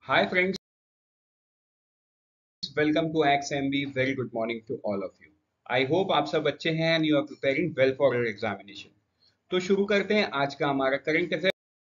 Hi friends, welcome to XMB. Very good morning to all of you. I hope आप सब अच्छे हैं and you are preparing well for your examination. तो शुरू करते हैं आज का हमारा करंट अफेयर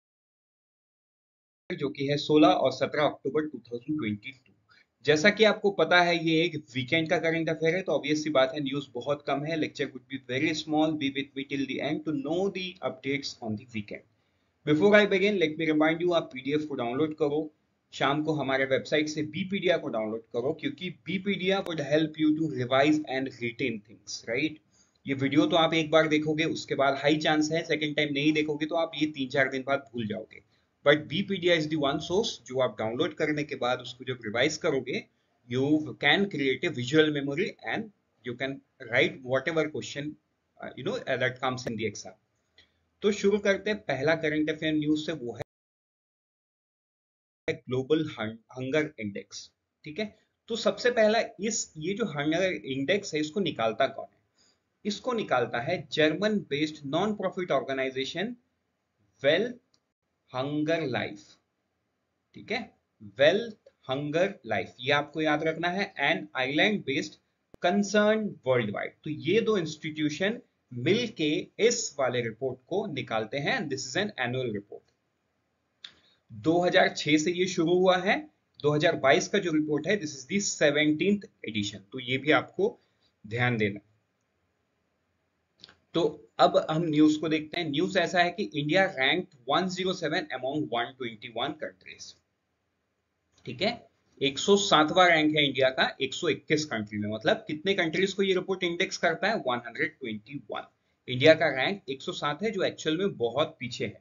जो कि है 16 और 17 अक्टूबर 2022। जैसा कि आपको पता है ये एक वीकेंड का करंट अफेयर है तो ऑब्वियस सी बात है न्यूज़ बहुत कम है। Lecture would be very small, be with me till the end to know the updates on the weekend. Before I begin let me remind you, आप पीडीएफ को डाउनलोड करो। शाम को हमारे वेबसाइट से बीपीडिया को डाउनलोड करो क्योंकि BPedia would help you to revise and retain things, right. ये वीडियो तो आप एक बार देखोगे, उसके बाद हाई चांस है सेकंड टाइम नहीं देखोगे तो आप ये 3-4 दिन बाद भूल जाओगे। But BPedia is the one source जो आप डाउनलोड करने के बाद उसको जब रिवाइज करोगे you can create a visual memory and you can write whatever question that comes in the exam. तो शुरू करते हैं पहला करंट अफेयर न्यूज से, वो है ग्लोबल हंगर इंडेक्स। ठीक है। तो सबसे पहला ये जो हंगर इंडेक्स है इसको निकालता कौन है? इसको निकालता है German based non profit organisation Welthungerhilfe. ठीक है। वेल हंगर लाइफ ये आपको याद रखना है, and island based Concern Worldwide. तो ये दो इंस्टीट्यूशन मिलके इस वाले रिपोर्ट को निकालते हैं। This is an annual report. 2006 से ये शुरू हुआ है। 2022 का जो रिपोर्ट है this is the 17th addition, तो ये भी आपको ध्यान देना। तो अब हम न्यूज को देखते हैं। न्यूज ऐसा है कि इंडिया रैंक्ड 107 अमॉन्ग 121 कंट्रीज। ठीक है। 107वां रैंक है इंडिया का 121 कंट्री में। मतलब कितने कंट्रीज को ये रिपोर्ट इंडेक्स करता है? 121। इंडिया का रैंक 107 है जो एक्चुअल में बहुत पीछे है।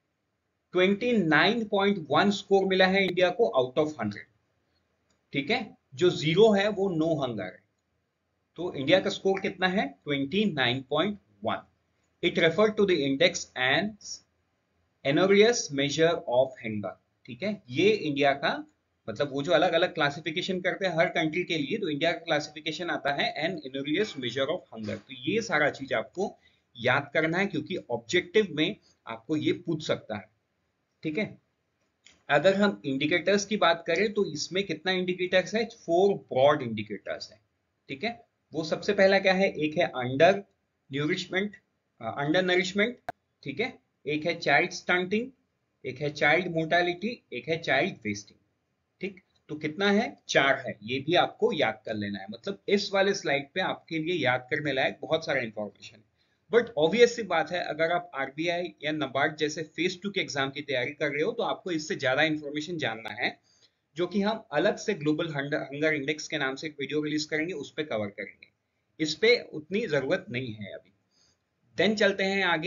29.1 स्कोर मिला है इंडिया को आउट ऑफ 100। ठीक है। जो जीरो है वो नो हंगर है। तो इंडिया का स्कोर कितना है? 29.1। It refer to the index and enormous measure of hunger. ठीक है। ये इंडिया का मतलब वो जो अलग अलग क्लासिफिकेशन करते हैं हर कंट्री के लिए, तो इंडिया का क्लासिफिकेशन आता है an enormous measure of hunger. तो ये सारा चीज आपको याद करना है क्योंकि ऑब्जेक्टिव में आपको ये पूछ सकता है। ठीक है। अगर हम इंडिकेटर्स की बात करें तो इसमें कितना इंडिकेटर्स है? 4 ब्रॉड इंडिकेटर्स है। ठीक है। वो सबसे पहला क्या है? एक है अंडर न्यूरिशमेंट, अंडर नरिशमेंट। ठीक है। एक है चाइल्ड स्टंटिंग, एक है चाइल्ड मोर्टालिटी, एक है चाइल्ड वेस्टिंग। ठीक। तो कितना है? 4 है। ये भी आपको याद कर लेना है। मतलब इस वाले स्लाइड पे आपके लिए याद करने लायक बहुत सारा इंफॉर्मेशन है। बट ऑब्वियस सी बात है अगर आप आरबीआई या नबार्ड जैसे फेज 2 के एग्जाम की तैयारी कर रहे हो तो आपको इससे ज्यादा इंफॉर्मेशन जानना है, जो कि हम अलग से ग्लोबल हंगर इंडेक्स के नाम से एक वीडियो रिलीज करेंगे, उस पर कवर करेंगे। इस पे उतनी जरूरत नहीं है अभी। देन चलते हैं आगे।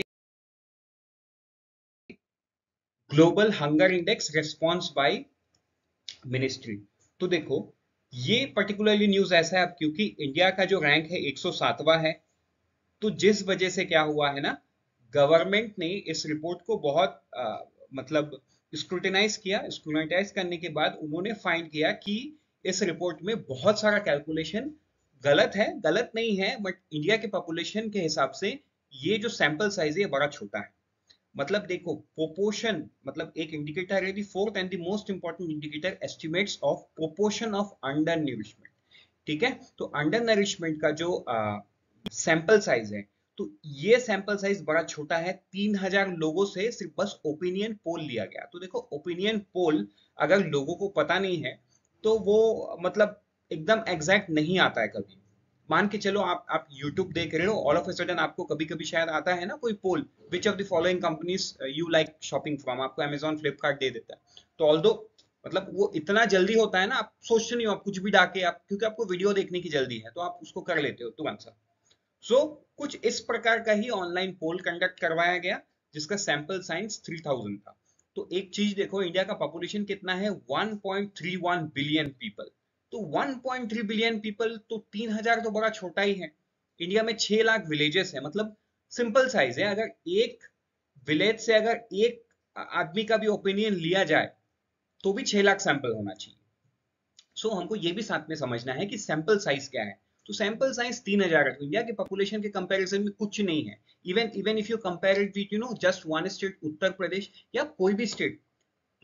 Global hunger index response by ministry. तो देखो ये पर्टिकुलरली न्यूज ऐसा है अब क्योंकि इंडिया का जो रैंक है 107वां है। तो जिस वजह से क्या हुआ है ना, गवर्नमेंट ने इस रिपोर्ट को बहुत मतलब स्क्रूटिनाइज करने के बाद उन्होंने फाइंड किया कि इस रिपोर्ट में बहुत सारा कैलकुलेशन गलत है। गलत नहीं है बट इंडिया के पॉपुलेशन के हिसाब से ये जो सैंपल साइज है ये बड़ा छोटा है। मतलब देखो प्रोपोर्शन, मतलब एक इंडिकेटर है, the fourth and the most important indicator estimates of proportion of undernourishment. ठीक है। तो अंडर नरिशमेंट का जो सैंपल साइज है, तो ये सैंपल साइज बड़ा छोटा है। 3000 लोगों से सिर्फ बस ओपिनियन पोल लिया गया। तो देखो ओपिनियन पोल अगर लोगों को पता नहीं है तो वो मतलब एकदम एग्जैक्ट नहीं आता है कभी। मान के चलो आप YouTube देख रहे हो, ऑल ऑफ ए सडन आपको कभी कभी शायद आता है ना कोई poll, which of the following companies you like shopping from, आपको Amazon फ्लिपकार्ट दे देता है। तो ऑल्दो मतलब वो इतना जल्दी होता है ना, आप सोचते नहीं हो, आप कुछ भी डाके आप, क्योंकि आपको वीडियो देखने की जल्दी है तो आप उसको कर लेते हो तुरंत सा। सो कुछ इस प्रकार का ही ऑनलाइन पोल कंडक्ट करवाया गया जिसका सैंपल साइज 3000 था। तो एक चीज देखो, इंडिया का पॉपुलेशन कितना है? 1.31 बिलियन पीपल। तो 1.3 बिलियन पीपल तो 3000 तो बड़ा छोटा ही है। इंडिया में 6 लाख विलेजेस है। मतलब सिंपल साइज है। अगर एक विलेज से अगर एक आदमी का भी ओपिनियन लिया जाए तो भी 6 लाख सैंपल होना चाहिए। सो हमको ये भी साथ में समझना है कि सैंपल साइज क्या है। तो सैंपल साइज 3000 है, तो इंडिया के पॉपुलेशन के कंपैरिजन में कुछ नहीं है। Even even if you compare it with just one state Uttar Pradesh या कोई भी स्टेट,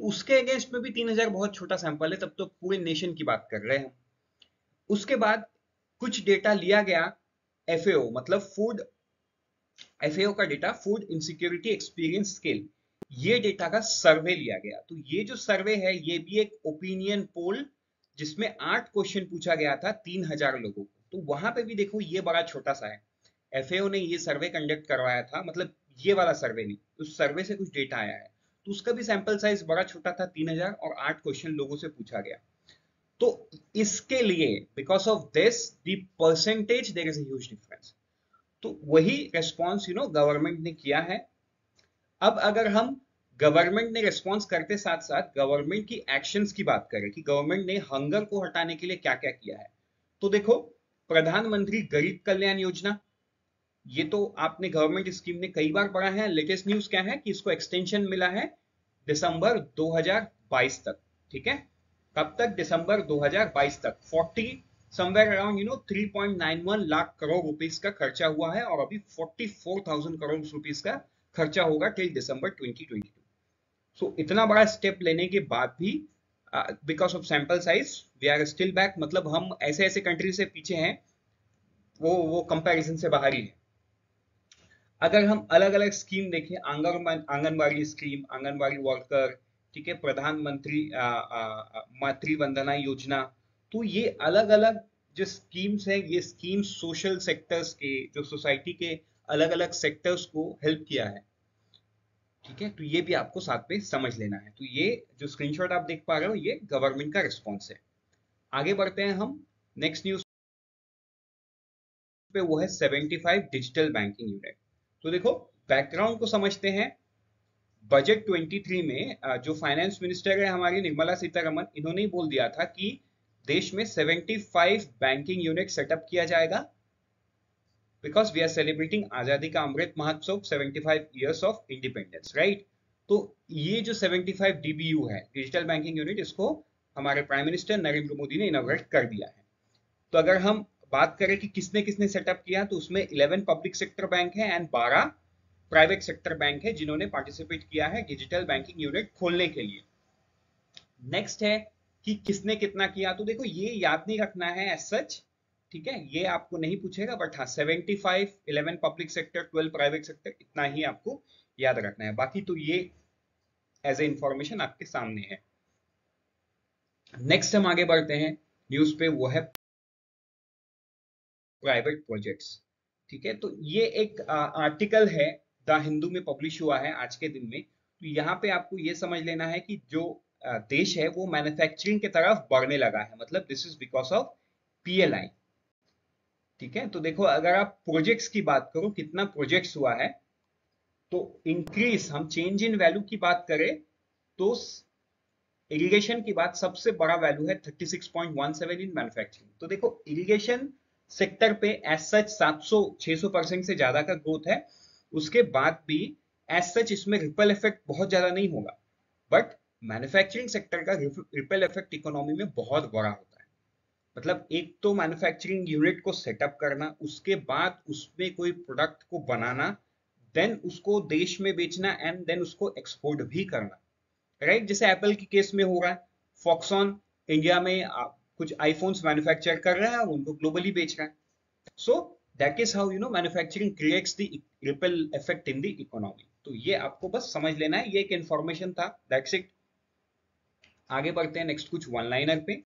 तो उसके अगेंस्ट में भी 3000 बहुत छोटा सैंपल है, तब तो पूरे नेशन की बात कर रहे हैं हम। उसके बाद कुछ डेटा लिया गया एफएओ, मतलब फूड, एफएओ का data, food insecurity experience scale, ये डेटा का सर्वे लिया गया। तो ये जो सर्वे है ये भी एक ओपिनियन पोल, जिसमें 8 क्वेश्चन पूछा गया था 3000 लोगों को। तो वहां पे भी देखो ये बड़ा छोटा सा है, एफएओ ने ये सर्वे कंडक्ट करवाया था, मतलब ये वाला सर्वे नहीं, उस सर्वे से कुछ डेटा आया है, तो उसका भी सैंपल साइज बड़ा छोटा था 3000, और 8 क्वेश्चन लोगों से पूछा गया। तो इसके लिए because of this the percentage there is a huge difference. तो वही रेस्पॉन्स गवर्नमेंट ने किया है। अब अगर हम गवर्नमेंट ने रेस्पॉन्स करते साथ साथ गवर्नमेंट की एक्शंस की बात करें कि गवर्नमेंट ने हंगर को हटाने के लिए क्या क्या किया है, तो देखो, प्रधानमंत्री गरीब कल्याण योजना, ये तो आपने गवर्नमेंट स्कीम ने कई बार पढ़ा है। लेटेस्ट न्यूज क्या है कि इसको एक्सटेंशन मिला है दिसंबर 2022 तक। ठीक है, कब तक? दिसंबर 2022 तक। 40 somewhere around 3.91 lakh crore rupees का खर्चा हुआ है, और अभी 44,000 करोड़ रुपीस का खर्चा होगा टिल दिसंबर 2022। सो इतना बड़ा स्टेप लेने के बाद भी because of sample size we are still back, मतलब हम ऐसे ऐसे कंट्री से पीछे हैं, वो कंपैरिजन से बाहर ही है। अगर हम अलग अलग स्कीम देखें, आंगनबाड़ी स्कीम, आंगनबाड़ी वर्कर, ठीक है, प्रधानमंत्री मातृ वंदना योजना, तो ये अलग अलग जो स्कीम्स है, ये स्कीम्स सोशल सेक्टर्स के, जो सोसाइटी के अलग अलग सेक्टर्स को हेल्प किया है। ठीक है, तो ये भी आपको साथ में समझ लेना है। तो ये जो स्क्रीनशॉट आप देख पा रहे हो ये गवर्नमेंट का रिस्पॉन्स है। आगे बढ़ते हैं हम नेक्स्ट न्यूज पे, वो है 75 डिजिटल बैंकिंग यूनिट। तो देखो, बैकग्राउंड को समझते हैं। बजट 23 में जो फाइनेंस मिनिस्टर है हमारी निर्मला सीतारमन, इन्होंने ही बोल दिया था कि देश में 75 बैंकिंग यूनिट सेटअप किया जाएगा, बिकॉज वी आर सेलिब्रेटिंग आजादी का Amrit Mahotsav, 75 years of independence, right. तो ये जो 75 डीबीयू है, डिजिटल बैंकिंग यूनिट, इसको हमारे प्राइम मिनिस्टर नरेंद्र मोदी ने इनॉग्रेट कर दिया है। तो अगर हम बात करें कि किसने किसने सेटअप किया, तो उसमें 11 पब्लिक सेक्टर बैंक है एंड 12 प्राइवेट सेक्टर बैंक है जिन्होंने पार्टिसिपेट किया है डिजिटल बैंकिंग यूनिट खोलने के लिए। नेक्स्ट है कि किसने कितना किया, तो देखो ये याद नहीं रखना है एज सच, ठीक है, ये आपको नहीं पूछेगा, बट हाँ 75, 11 पब्लिक सेक्टर, 12 प्राइवेट सेक्टर, इतना ही आपको याद रखना है। बाकी तो ये एज ए इंफॉर्मेशन आपके सामने है। नेक्स्ट हम आगे बढ़ते हैं न्यूज पे, वो है प्राइवेट प्रोजेक्ट्स। ठीक है, तो ये एक आर्टिकल है द हिंदू में पब्लिश हुआ है आज के दिन में। तो यहाँ पे आपको ये समझ लेना है कि जो देश है वो मैन्युफैक्चरिंग की तरफ बढ़ने लगा है, मतलब this is because of PLI. ठीक है, तो देखो अगर आप प्रोजेक्ट्स की बात करो, कितना प्रोजेक्ट्स हुआ है, तो इंक्रीज, हम चेंज इन वैल्यू की बात करें तो इरिगेशन की बात सबसे बड़ा वैल्यू है 36.17 इन मैन्युफैक्चरिंग। तो देखो इरिगेशन सेक्टर पे एज सच 700-600% से ज्यादा का ग्रोथ है। उसके बाद भी एज सच इसमें रिपल इफेक्ट बहुत ज्यादा नहीं होगा, बट मैन्युफैक्चरिंग सेक्टर का रिपल इफेक्ट इकोनॉमी में बहुत बड़ा होता है। मतलब एक तो मैन्युफैक्चरिंग यूनिट को सेटअप करना, उसके बाद उसमें कोई प्रोडक्ट को बनाना, देन उसको देश में बेचना, एंड देन उसको एक्सपोर्ट भी करना, राइट। जैसे एप्पल के केस में हो रहा है, फॉक्सॉन इंडिया में कुछ आईफोन्स मैन्युफैक्चर कर रहा है और उनको ग्लोबली बेच रहा है। So that is how manufacturing creates the ripple effect in the economy. तो ये आपको बस समझ लेना है, ये एक इंफॉर्मेशन था, दैट्स इट। आगे बढ़ते हैं नेक्स्ट कुछ वन लाइनर पे।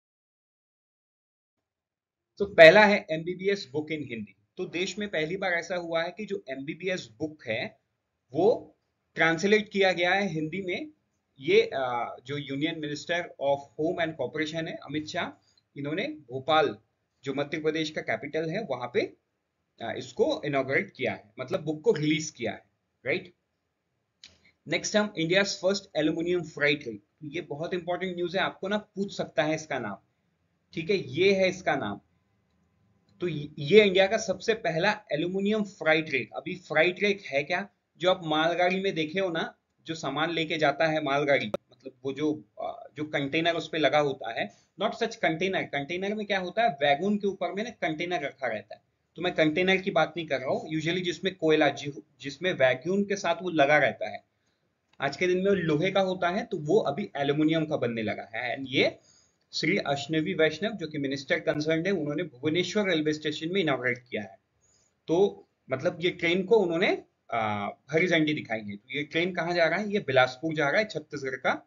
तो पहला है एमबीबीएस बुक इन हिंदी। तो देश में पहली बार ऐसा हुआ है कि जो एमबीबीएस बुक है वो ट्रांसलेट किया गया है हिंदी में। ये जो union minister of home and corporation है अमित शाह, इन्होंने भोपाल, जो मध्य प्रदेश का कैपिटल है, वहां पे इसको इनॉग्रेट किया है, मतलब बुक को रिलीज किया है, राइट। नेक्स्ट हम India first aluminium freight rake. ये बहुत इंपॉर्टेंट न्यूज है, आपको ना पूछ सकता है इसका नाम। ठीक है, ये है इसका नाम। तो ये इंडिया का सबसे पहला एल्यूमिनियम फ्राइट रेक। अभी फ्राइट रेक है क्या? जो आप मालगाड़ी में देखे हो ना, जो सामान लेके जाता है मालगाड़ी, मतलब वो जो कंटेनर उस पे लगा होता है, नॉट सच कंटेनर। कंटेनर में क्या होता है, वैगन के ऊपर में ना कंटेनर रखा रहता है। तो मैं कंटेनर की बात नहीं कर रहा हूँ, यूजुअली जिसमें कोयला, जिसमें वैक्यूम के साथ वो लगा रहता है, आज के दिन में लोहे का होता है, तो वो अभी एल्यूमिनियम का बनने लगा है। एंड ये श्री अश्विनी वैष्णव जो कि मिनिस्टर कंसर्न है, उन्होंने भुवनेश्वर रेलवे स्टेशन में इनॉग्रेट किया है। तो मतलब ये ट्रेन को उन्होंने हरी झंडी दिखाई है। तो ये ट्रेन कहाँ जा रहा है? ये बिलासपुर जा रहा है, छत्तीसगढ़ का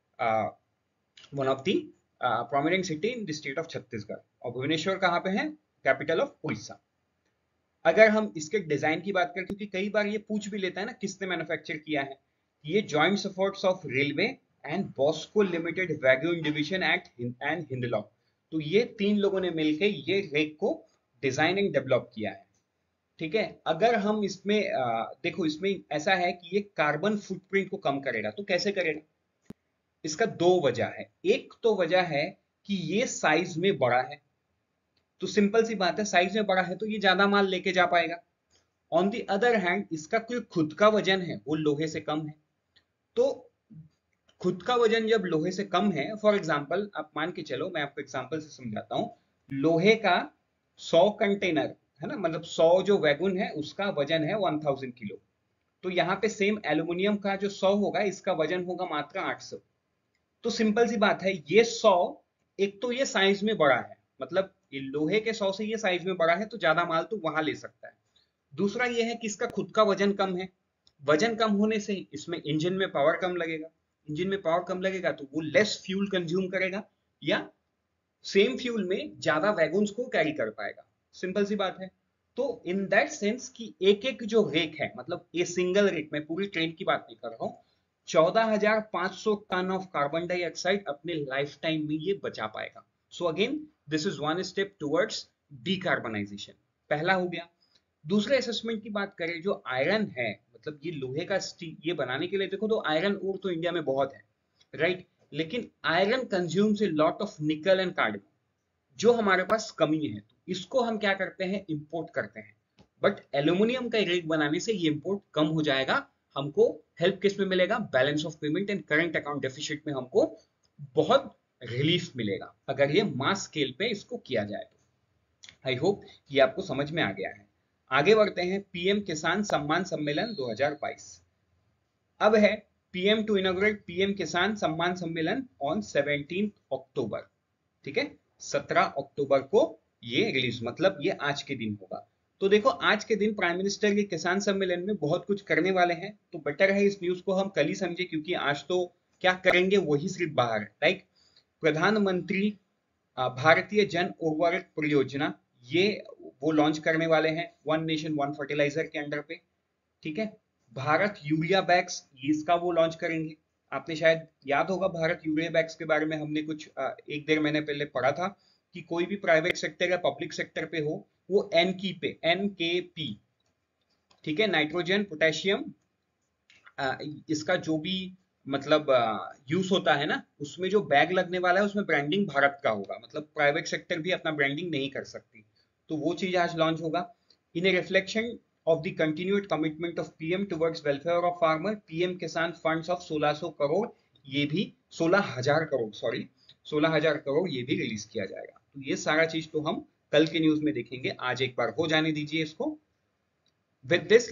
one of the prominent city in the state of Chhattisgarh. और भुवनेश्वर कहाँ पे है? Capital of Orissa. अगर हम इसके डिजाइन की बात करें, क्योंकि कई बार ये पूछ भी लेता है ना किसने मैन्युफैक्चर किया है, ये joint efforts of railway and Besco limited wagon division at and Hindalco. तो ये तीन लोगों ने मिलकर ये रेक को डिजाइन एंड डेवलप किया है। ठीक है, अगर हम इसमें देखो, इसमें ऐसा है कि ये कार्बन फुटप्रिंट को कम करेगा। तो कैसे करेगा? इसका दो वजह है। एक तो वजह है कि ये साइज में बड़ा है, तो सिंपल सी बात है, साइज में बड़ा है तो ये ज्यादा माल लेके जा पाएगा। ऑन दी अदर हैंड इसका कोई खुद का वजन है वो लोहे से कम है। तो खुद का वजन जब लोहे से कम है, फॉर एग्जाम्पल आप मान के चलो, मैं आपको एग्जाम्पल से समझाता हूं। लोहे का 100 कंटेनर है ना, मतलब 100 जो वैगन है उसका वजन है 1000 किलो। तो यहाँ पे सेम एल्यूमिनियम का जो 100 होगा, इसका वजन होगा मात्र 800। तो सिंपल सी बात है, ये 100, एक तो ये साइज में बड़ा है, मतलब ये लोहे के 100 से ये साइज में बड़ा है, तो ज्यादा माल तो वहां ले सकता है। दूसरा ये है कि इसका खुद का वजन कम है। वजन कम होने से इसमें इंजन में पावर कम लगेगा। इंजन में पावर कम लगेगा तो वो लेस फ्यूल कंज्यूम करेगा, या सेम फ्यूल में ज्यादा वैगन्स को कैरी कर पाएगा। सिंपल सी बात है। तो इन दैट सेंस कि एक एक जो रेक है, मतलब ये सिंगल रेक, मैं पूरी ट्रेन की बात नहीं कर रहा हूं, 14,500 टन ऑफ कार्बन डाइऑक्साइड अपने लाइफ टाइम में ये बचा पाएगा। So again this is one step towards decarbonisation. पहला हो गया। दूसरे असेसमेंट की बात करें, जो आयरन है, मतलब ये लोहे का स्टील ये बनाने के लिए देखो तो आयरन ओर तो इंडिया में बहुत है, राइट। लेकिन iron consumes a lot of nickel and carbon, जो हमारे पास कमी है, तो इसको हम क्या करते हैं? इंपोर्ट करते हैं। बट एल्यूमिनियम का रेक बनाने से ये इंपोर्ट कम हो जाएगा। हमको हेल्प किस में मिलेगा? Balance of payment and current account deficit में हमको बहुत रिलीफ मिलेगा, अगर ये मास स्केल पे इसको किया जाए तो। आई होप ये आपको समझ में आ गया है। आगे बढ़ते हैं, पीएम किसान सम्मान सम्मेलन 2022। अब है पीएम टू इनॉग्रेट पीएम किसान सम्मान सम्मेलन ऑन 17 अक्टूबर। ठीक है, 17 अक्टूबर को ये रिलीज, मतलब ये आज के दिन होगा। तो देखो, आज के दिन प्राइम मिनिस्टर के किसान सम्मेलन में बहुत कुछ करने वाले हैं, तो बेटर है इस न्यूज को हम कल ही समझे, क्योंकि आज तो क्या करेंगे वही सिर्फ बाहर है। लाइक प्रधानमंत्री भारतीय जन उर्वरक परियोजना, ये वो लॉन्च करने वाले हैं वन नेशन वन फर्टिलाइजर के अंडर पे। ठीक है, भारत यूरिया बैग्स, इसका वो लॉन्च करेंगे। आपने शायद याद होगा, भारत यूरिया बैग्स के बारे में हमने कुछ एक डेढ़ महीने पहले पढ़ा था कि कोई भी प्राइवेट सेक्टर या पब्लिक सेक्टर पे हो, वो एन के पी, ठीक है, नाइट्रोजन पोटेशियम, इसका जो भी मतलब यूज होता है ना, उसमें जो बैग लगने वाला है उसमें ब्रांडिंग भारत का होगा, मतलब प्राइवेट सेक्टर भी अपना ब्रांडिंग नहीं कर सकती। तो वो चीज आज लॉन्च होगा। In a reflection of the continued commitment of PM towards welfare of farmer, PM Kisan funds of 1600 crore, ये भी 16,000 करोड़, सॉरी 16,000 करोड़ ये भी रिलीज किया जाएगा। तो ये सारा चीज तो हम कल के न्यूज में देखेंगे, आज एक बार हो जाने दीजिए इसको। With this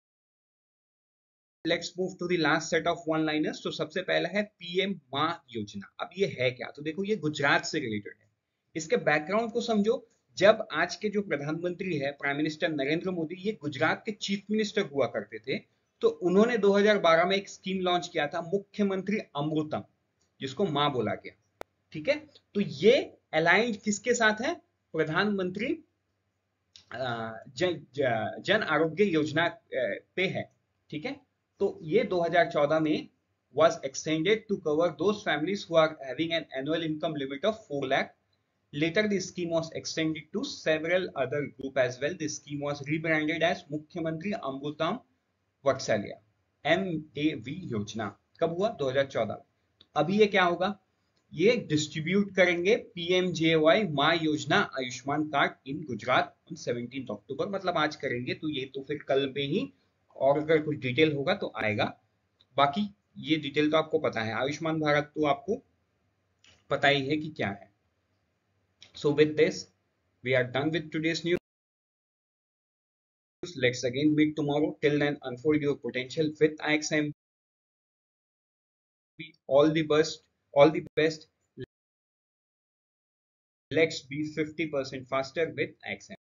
let's move to the last set of one liners. तो सबसे पहला है पीएम मां योजना। अब ये है क्या? तो देखो, ये गुजरात से रिलेटेड है। इसके बैकग्राउंड को समझो। जब आज के जो प्रधानमंत्री है प्राइम मिनिस्टर नरेंद्र मोदी, ये गुजरात के चीफ मिनिस्टर हुआ करते थे, तो उन्होंने 2012 में एक स्कीम लॉन्च किया था, मुख्यमंत्री अमृतम, जिसको मां बोला गया। ठीक है, तो ये अलाइंड किसके साथ है? प्रधानमंत्री जन आरोग्य योजना पे है। ठीक है, तो ये 2014 में was extended to cover those families who are having an annual income limit of 4 lakh. Later the scheme was extended to several other group as well. The scheme was rebranded as Mukhyamantri Amrutam Vatsalya, MAV योजना। कब हुआ? 2014। अभी ये क्या होगा? ये distribute करेंगे PMJAY Maa Yojana Ayushman card in Gujarat on 17 October, मतलब आज करेंगे। तो ये तो फिर कल में ही, और अगर कुछ डिटेल होगा तो आएगा। बाकी ये डिटेल तो आपको पता है, आयुष्मान भारत तो आपको पता ही है कि क्या है। So with this we are done with today's news. Let's again meet tomorrow. Till then, unfold your potential with IXM. all the best. Let's be 50% faster with XM.